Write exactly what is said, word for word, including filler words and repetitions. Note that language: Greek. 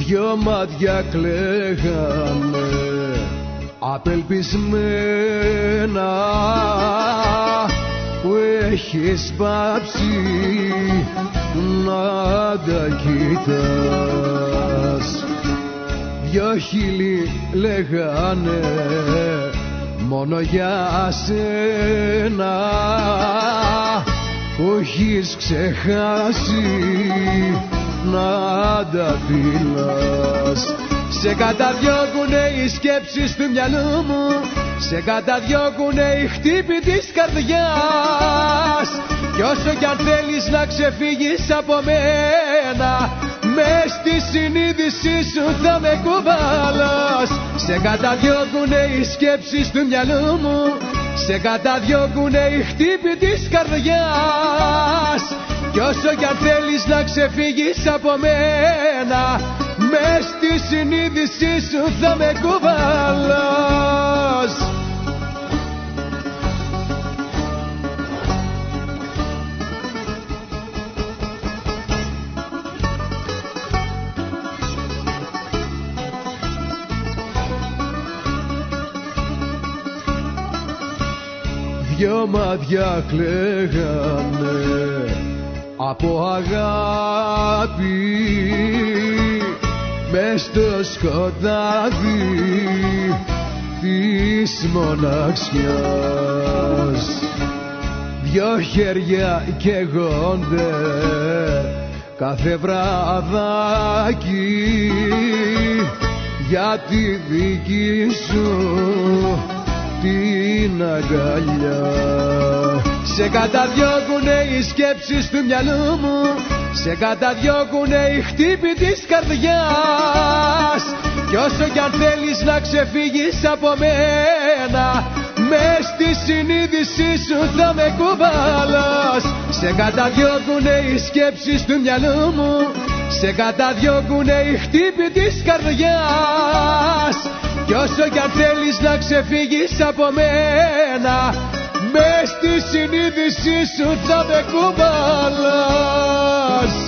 δυο μάτια κλαίγανε απελπισμένα που έχεις πάψει να τα κοιτάς. Δυο χείλη λέγανε μόνο για σένα που έχεις ξεχάσει να τα φυλάς. Σε καταδιώκουνε οι σκέψεις του μυαλού μου, σε καταδιώκουνε οι χτύποι της καρδιάς. Κι όσο κι αν θέλεις να ξεφύγεις από μένα, μες στη συνείδησή σου θα με κουβαλάς. Σε καταδιώκουνε οι σκέψεις του μυαλού μου, σε καταδιώκουνε οι χτύποι της καρδιάς. Κι όσο κι αν θέλεις να ξεφύγεις από μένα, μες στη συνείδησή σου θα με κουβαλάς. Δυο μάτια κλαίγανε από αγάπη μες στο σκοτάδι της μοναξιάς. Δυο χέρια καίγονται κάθε βραδάκι για τη δική σου την αγκαλιά. Σε καταδιώκουνε οι σκέψεις του μυαλού μου, σε καταδιώκουνε οι χτύποι της καρδιάς. Κι όσο κι αν θέλεις να ξεφύγεις από μένα, μες στη συνείδησή σου θα με κουβαλάς. Σε καταδιώκουνε οι σκέψεις του μυαλού μου, σε καταδιώκουνε οι χτύποι της καρδιάς. Κι όσο κι αν θέλεις να ξεφύγεις από μένα, μες στη συνείδησή σου θα με κουβαλάς.